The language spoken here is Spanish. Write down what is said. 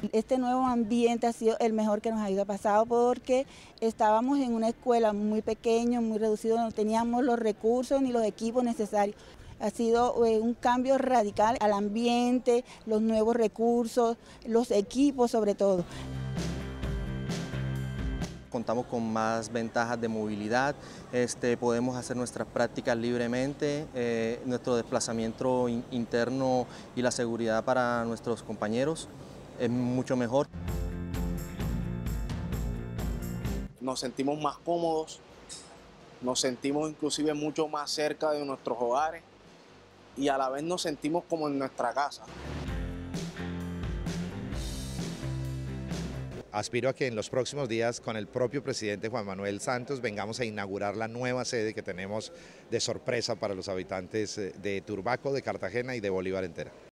Este nuevo ambiente ha sido el mejor que nos ha ido pasado porque estábamos en una escuela muy pequeña, muy reducida, no teníamos los recursos ni los equipos necesarios. Ha sido un cambio radical al ambiente, los nuevos recursos, los equipos sobre todo. Contamos con más ventajas de movilidad, podemos hacer nuestras prácticas libremente, nuestro desplazamiento interno y la seguridad para nuestros compañeros es mucho mejor. Nos sentimos más cómodos, nos sentimos inclusive mucho más cerca de nuestros hogares y a la vez nos sentimos como en nuestra casa. Aspiro a que en los próximos días con el propio presidente Juan Manuel Santos vengamos a inaugurar la nueva sede que tenemos de sorpresa para los habitantes de Turbaco, de Cartagena y de Bolívar entera.